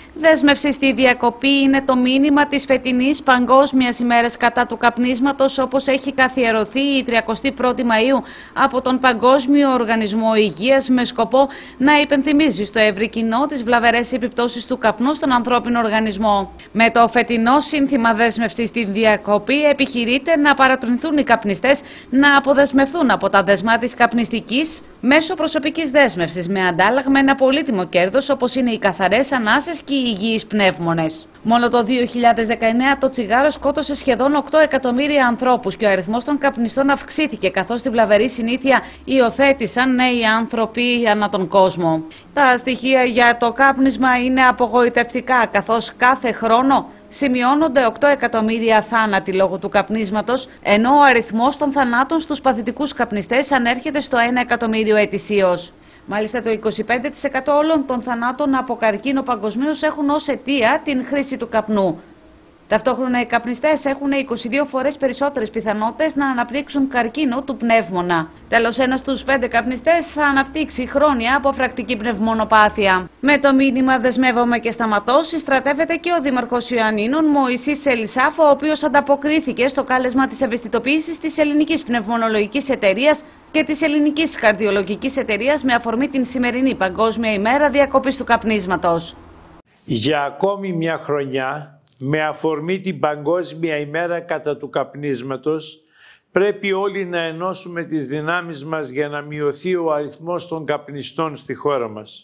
Δέσμευση στη διακοπή είναι το μήνυμα της φετινής Παγκόσμιας ημέρας κατά του καπνίσματος, όπως έχει καθιερωθεί η 31η Μαΐου από τον Παγκόσμιο Οργανισμό Υγείας, με σκοπό να υπενθυμίζει στο ευρύ κοινό τις βλαβερές επιπτώσεις του καπνού στον ανθρώπινο οργανισμό. Με το φετινό σύνθημα δέσμευση στη διακοπή επιχειρείται να παρατρινθούν οι καπνιστές να αποδεσμευθούν από τα δεσμά της καπνιστικής μέσω προσωπικής δέσμευσης, με αντάλλαγμα ένα πολύτιμο κέρδος, όπως είναι οι καθαρές ανάσες και οι υγιείς πνεύμονες. Μόνο το 2019 το τσιγάρο σκότωσε σχεδόν 8 εκατομμύρια ανθρώπους και ο αριθμός των καπνιστών αυξήθηκε, καθώς τη βλαβερή συνήθεια υιοθέτησαν νέοι άνθρωποι ανά τον κόσμο. Τα στοιχεία για το κάπνισμα είναι απογοητευτικά, καθώς κάθε χρόνο σημειώνονται 8 εκατομμύρια θάνατοι λόγω του καπνίσματος, ενώ ο αριθμός των θανάτων στους παθητικούς καπνιστές ανέρχεται στο 1 εκατομμύριο ετησίως. Μάλιστα, το 25% όλων των θανάτων από καρκίνο παγκοσμίως έχουν ως αιτία την χρήση του καπνού. Ταυτόχρονα, οι καπνιστές έχουν 22 φορές περισσότερες πιθανότητες να αναπτύξουν καρκίνο του πνεύμονα. Τέλος, ένας στους 5 καπνιστές θα αναπτύξει χρόνια αποφρακτική πνευμονοπάθεια. Με το μήνυμα «Δεσμεύομαι και σταματώ» συστρατεύεται και ο Δήμαρχος Ιωαννίνων, Μωυσής Ελισάφο, ο οποίος ανταποκρίθηκε στο κάλεσμα της ευαισθητοποίησης της Ελληνικής Πνευμονολογικής Εταιρείας και της Ελληνικής Καρδιολογικής Εταιρείας με αφορμή την σημερινή Παγκόσμια ημέρα διακοπής του καπνίσματος. Για ακόμη μια χρονιά, με αφορμή την Παγκόσμια ημέρα κατά του καπνίσματος, πρέπει όλοι να ενώσουμε τις δυνάμεις μας για να μειωθεί ο αριθμός των καπνιστών στη χώρα μας.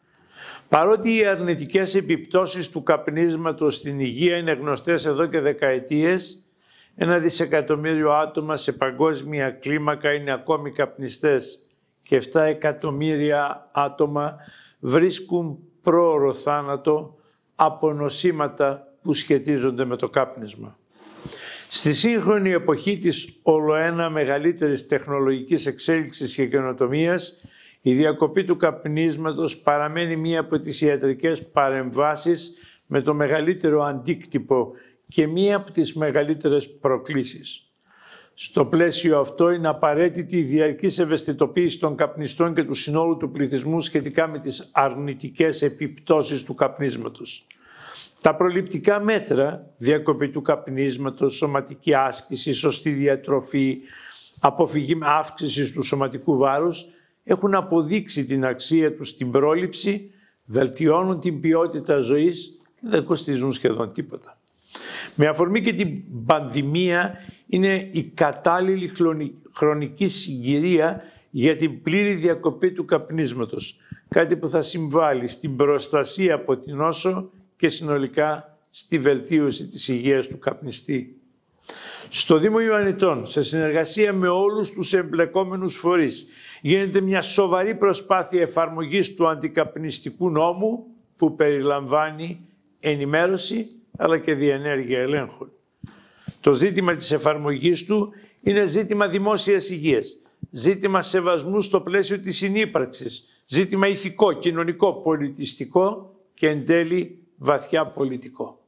Παρότι οι αρνητικές επιπτώσεις του καπνίσματος στην υγεία είναι γνωστές εδώ και δεκαετίες, 1 δισεκατομμύριο άτομα σε παγκόσμια κλίμακα είναι ακόμη καπνιστές και 7 εκατομμύρια άτομα βρίσκουν πρόωρο θάνατο από νοσήματα που σχετίζονται με το κάπνισμα. Στη σύγχρονη εποχή της ολοένα μεγαλύτερης τεχνολογικής εξέλιξης και καινοτομίας, η διακοπή του καπνίσματος παραμένει μία από τις ιατρικές παρεμβάσεις με το μεγαλύτερο αντίκτυπο και μία από τις μεγαλύτερες προκλήσεις. Στο πλαίσιο αυτό είναι απαραίτητη η διαρκής ευαισθητοποίηση των καπνιστών και του συνόλου του πληθυσμού σχετικά με τις αρνητικές επιπτώσεις του καπνίσματος. Τα προληπτικά μέτρα, διακοπή του καπνίσματος, σωματική άσκηση, σωστή διατροφή, αποφυγή αύξησης του σωματικού βάρους, έχουν αποδείξει την αξία τους στην πρόληψη, βελτιώνουν την ποιότητα ζωής και δεν κοστίζουν σχεδόν τίποτα. Με αφορμή και την πανδημία, είναι η κατάλληλη χρονική συγκυρία για την πλήρη διακοπή του καπνίσματος, κάτι που θα συμβάλλει στην προστασία από την νόσο και συνολικά στη βελτίωση της υγείας του καπνιστή. Στο Δήμο Ιωαννιτών, σε συνεργασία με όλους τους εμπλεκόμενους φορείς, γίνεται μια σοβαρή προσπάθεια εφαρμογής του αντικαπνιστικού νόμου που περιλαμβάνει ενημέρωση αλλά και διενέργεια ελέγχων. Το ζήτημα της εφαρμογής του είναι ζήτημα δημόσιας υγείας, ζήτημα σεβασμού στο πλαίσιο της συνύπαρξης, ζήτημα ηθικό, κοινωνικό, πολιτιστικό και εν τέλει βαθιά πολιτικό.